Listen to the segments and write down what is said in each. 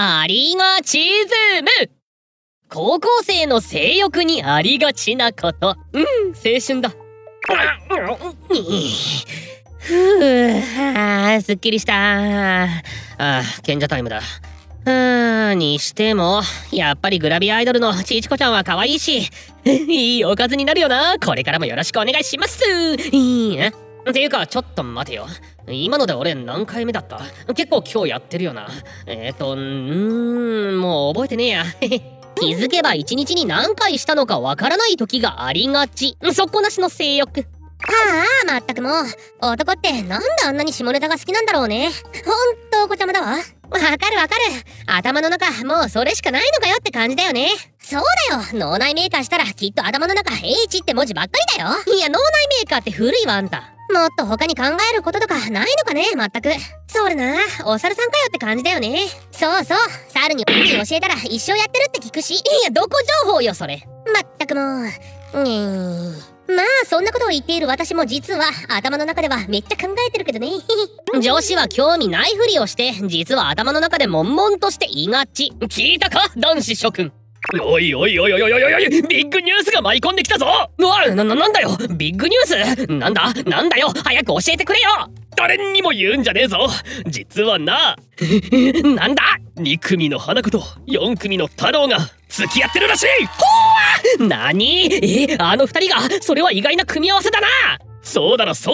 ありがちズム。高校生の性欲にありがちなこと。青春だ。すっきりした。賢者タイムだ。にしてもやっぱりグラビアアイドルのちいちこちゃんは可愛いしいいおかずになるよな。これからもよろしくお願いします。っていうかちょっと待てよ。今ので俺何回目だった？結構今日やってるよな。もう覚えてねえや。気づけば一日に何回したのかわからない時がありがち。底なしの性欲。 まったくもう、男ってなんであんなに下ネタが好きなんだろうね。ほんとお子ちゃまだわ。わかる。頭の中もうそれしかないのかよって感じだよね。そうだよ、脳内メーカーしたらきっと頭の中 H って文字ばっかりだよ。いや、脳内メーカーって古いわあんた。もっと他に考えることとかないのかね。まったくそれな、お猿さんかよって感じだよね。そう、猿に教えたら一生やってるって聞くし。いや、どこ情報よそれ。まったくもう。まあそんなことを言っている私も実は頭の中ではめっちゃ考えてるけどね。 女子は興味ないふりをして実は頭の中で悶々としていがち。聞いたか男子諸君。おいビッグニュースが舞い込んできたぞ。なんだよビッグニュース。なんだよ早く教えてくれよ。誰にも言うんじゃねえぞ。実はななんだ2組の花子と4組の太郎が付き合ってるらしい。ほわ何？あの2人が？それは意外な組み合わせだな。そうだろそ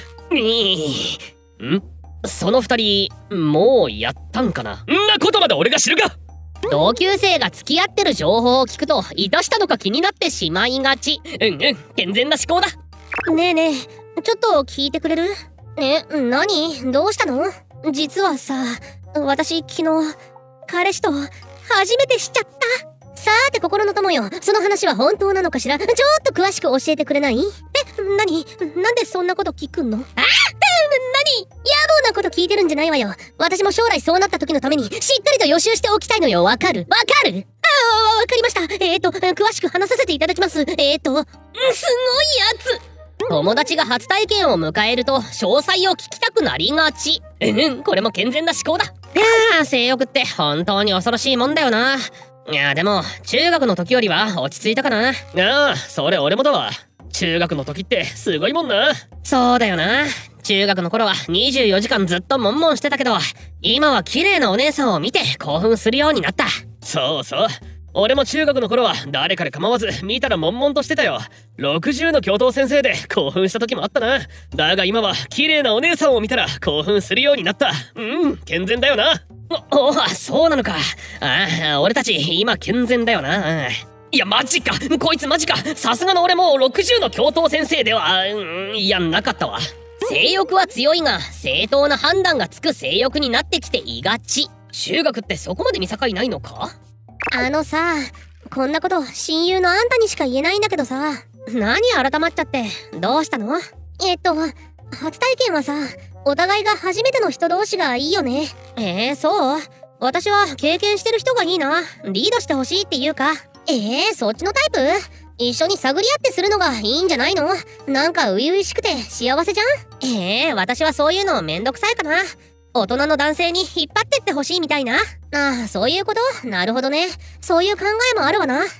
の2人もうやったんかな。んなことまで俺が知るか。同級生が付き合ってる情報を聞くといたしたのか気になってしまいがち。健全な思考だ。 ねえちょっと聞いてくれる？何？どうしたの？実はさ、私昨日彼氏と初めてしちゃった。さーて心の友よ、その話は本当なのかしら？ちょっと詳しく教えてくれない？なんでそんなこと聞くの？何？野暮なこと聞いてるんじゃないわよ。私も将来そうなった時のためにしっかりと予習しておきたいのよ。わかる？わかりました。詳しく話させていただきます。すごいやつ。 友達が初体験を迎えると詳細を聞きたくなりがち。これも健全な思考だ。性欲って本当に恐ろしいもんだよな。いやでも中学の時よりは落ち着いたかな。それ俺もだわ。中学の時ってすごいもんな。そうだよな。中学の頃は24時間ずっと悶々してたけど今は綺麗なお姉さんを見て興奮するようになった。そう俺も中学の頃は誰彼構わず見たら悶々としてたよ。60の教頭先生で興奮した時もあったな。だが今は綺麗なお姉さんを見たら興奮するようになった。健全だよな。そうなのか。俺たち今健全だよな。いやマジか、こいつマジか。さすがの俺も60の教頭先生ではなかったわ。性欲は強いが正当な判断がつく性欲になってきていがち。中学ってそこまで見境ないのか？ さ、こんなこと親友のあんたにしか言えないんだけどさ。 何改まっちゃって。どうしたの？ 初体験はさ、お互いが初めての人同士がいいよね。 そう？私は経験してる人がいいな。リードしてほしいっていうか。 そっちのタイプ？一緒に探り合ってするのがいいんじゃないの？なんか初々しくて幸せじゃん。 私はそういうのめんどくさいかな。大人の男性に引っ張ってってほしいみたいな。 そういうこと？なるほどね。そういう考えもあるわな。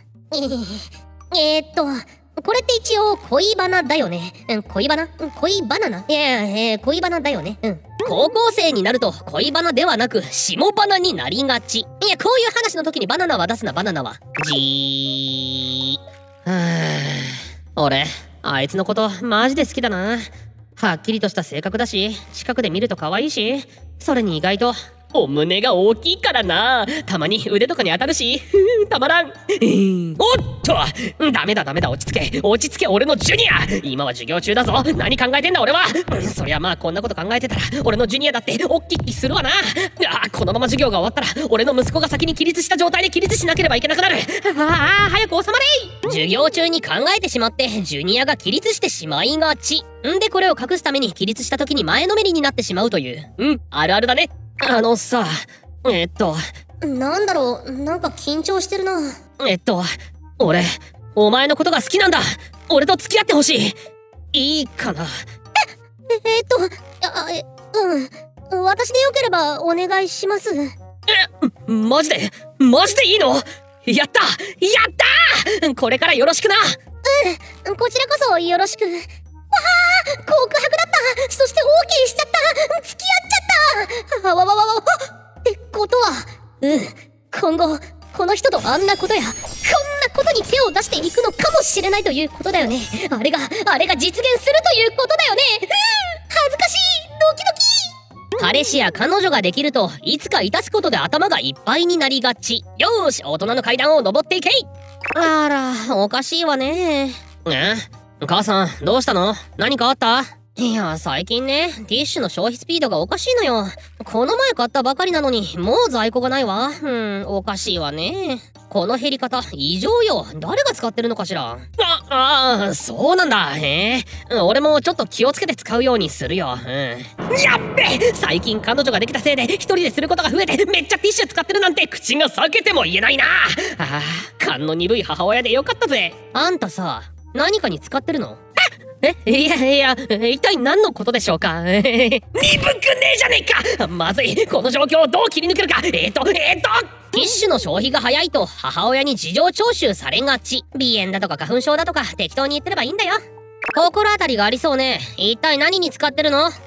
これって一応恋バナだよね。恋バナだよね。 高校生になると恋バナではなく下バナになりがち。こういう話の時にバナナは出すな。バナナは俺あいつのことマジで好きだな。はっきりとした性格だし近くで見ると可愛いし、それに意外とお胸が大きいからな。たまに腕とかに当たるしたまらん。おっとダメだ落ち着け俺のジュニア。今は授業中だぞ。何考えてんだ俺は。そりゃまあこんなこと考えてたら俺のジュニアだっておっきい気するわな。このまま授業が終わったら俺の息子が先に起立した状態で起立しなければいけなくなる。早く収まれ。授業中に考えてしまってジュニアが起立してしまいがち。でこれを隠すために起立した時に前のめりになってしまうという。あるあるだね。さなんだろう、なんか緊張してるな。 俺お前のことが好きなんだ。俺と付き合ってほしい。いいかな？ 私でよければお願いします。 マジでいいの？やったこれからよろしくな。 こちらこそよろしく。わあ、告白だった。そして OK しちゃった。付き合っちゃった。ってことは、今後この人とあんなことやこんなことに手を出していくのかもしれないということだよね。あれが実現するということだよね。恥ずかしい。ドキドキ。 彼氏や彼女ができるといつか致すことで頭がいっぱいになりがち。よーし、大人の階段を登っていけい。あら、おかしいわね。母さん、どうしたの？何かあった？いや、最近ね、ティッシュの消費スピードがおかしいのよ。この前買ったばかりなのに、もう在庫がないわ。おかしいわね。この減り方、異常よ。誰が使ってるのかしら。そうなんだ。俺もちょっと気をつけて使うようにするよ。やっべ！最近彼女ができたせいで、一人ですることが増えて、めっちゃティッシュ使ってるなんて口が裂けても言えないな。勘の鈍い母親でよかったぜ。あんたさ、何かに使ってるの？いや、一体何のことでしょうか？鈍くねえじゃねえか！まずい、この状況をどう切り抜けるか。ティッシュの消費が早いと母親に事情聴取されがち。鼻炎だとか花粉症だとか適当に言ってればいいんだよ。心当たりがありそうね。一体何に使ってるの？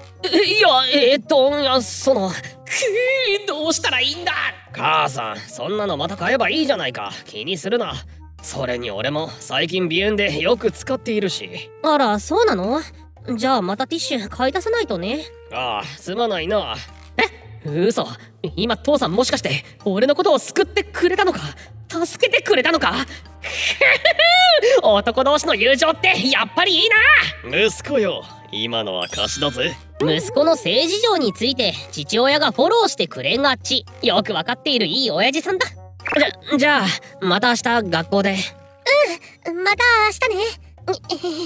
どうしたらいいんだ？母さん、そんなのまた買えばいいじゃないか。気にするな。それに俺も最近鼻炎でよく使っているし。あら、そうなの？じゃあまたティッシュ買い出さないとね。すまないな。嘘。今父さんもしかして俺のことを救ってくれたのか？助けてくれたのか？男同士の友情ってやっぱりいいな。息子よ、今のは貸しだぜ。息子の性事情について父親がフォローしてくれがち。よくわかっているいい親父さんだ。じゃあまた明日学校で。 また明日ね。やばい！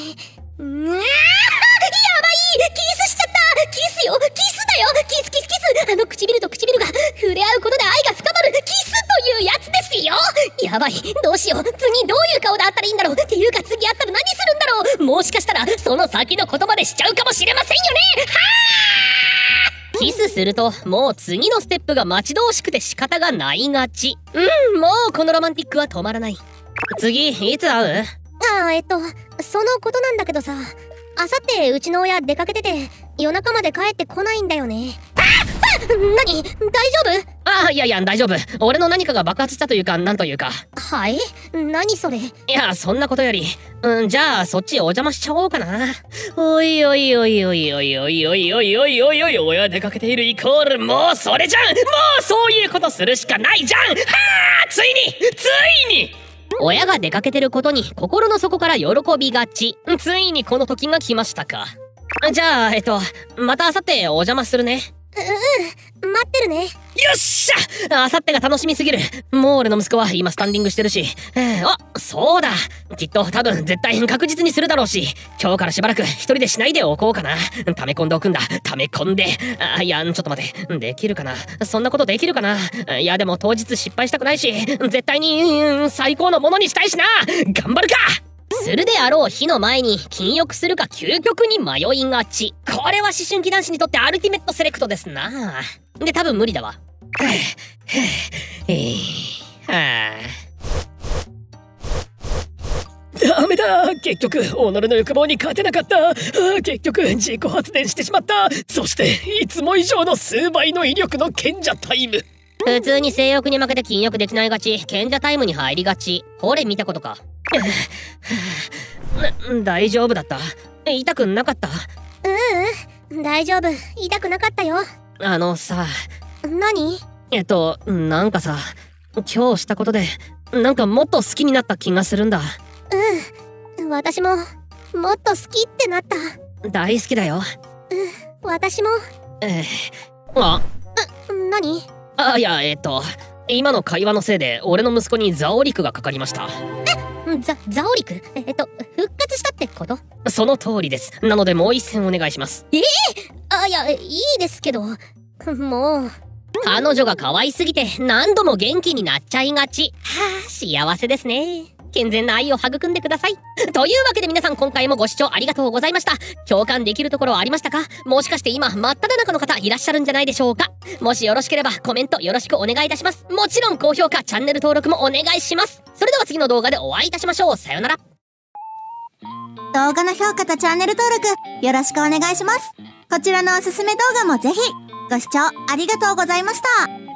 キスしちゃった！キスよ！キスだよ！キス！唇と唇が触れ合うことで愛が深まるキスというやつですよ！やばい！どうしよう！次どういう顔で会ったらいいんだろう？っていうか次会ったら何するんだろう？もしかしたらその先の言葉でしちゃうかもしれませんよね！キスするともう次のステップが待ち遠しくて仕方がないがち。もうこのロマンティックは止まらない。次いつ会う？そのことなんだけどさ、あさってうちの親出かけてて夜中まで帰ってこないんだよね。何？大丈夫？いや大丈夫。俺の何かが爆発したというかなんというか。 はい？何それ？ いや、そんなことより、じゃあそっちお邪魔しちゃおうかな。おい、親出かけているイコールもうそれじゃん。もうそういうことするしかないじゃん。ついに親が出かけてることに心の底から喜びがち。ついにこの時が来ましたか。じゃあまたあさってお邪魔するね。 待ってるね。よっしゃ！あさってが楽しみすぎる。もう俺の息子は今スタンディングしてるし。そうだ。きっと多分絶対確実にするだろうし、今日からしばらく一人でしないでおこうかな。溜め込んでおくんだ。溜め込んで。いや、ちょっと待て。できるかな？そんなことできるかな？いや、でも当日失敗したくないし、絶対に最高のものにしたいしな。頑張るか！するであろう日の前に禁欲するか究極に迷いがち。これは思春期男子にとってアルティメットセレクトですな。で、多分無理だわ。ダメだ。結局己の欲望に勝てなかった。結局自己発電してしまった。そしていつも以上の数倍の威力の賢者タイム。普通に性欲に負けて禁欲できないがち。賢者タイムに入りがち。これ見たことか。大丈夫だった？痛くなかった？ 大丈夫。痛くなかったよ。 さ。 何？ なんかさ、今日したことでなんかもっと好きになった気がするんだ。 私ももっと好きってなった。 大好きだよ。 私も。何？ いや、今の会話のせいで俺の息子にザオリクがかかりました。 ザオリク？復活したってこと？ その通りです。なのでもう一戦お願いします。 いや、いいですけど、もう。 彼女が可愛すぎて何度も元気になっちゃいがち。幸せですね。 健全な愛を育んでください。というわけで皆さん、今回もご視聴ありがとうございました。共感できるところはありましたか？もしかして今真っ只中の方いらっしゃるんじゃないでしょうか？もしよろしければコメントよろしくお願いいたします。もちろん高評価、チャンネル登録もお願いします。それでは次の動画でお会いいたしましょう。さようなら。 動画の評価とチャンネル登録よろしくお願いします。こちらのおすすめ動画もぜひご視聴ありがとうございました。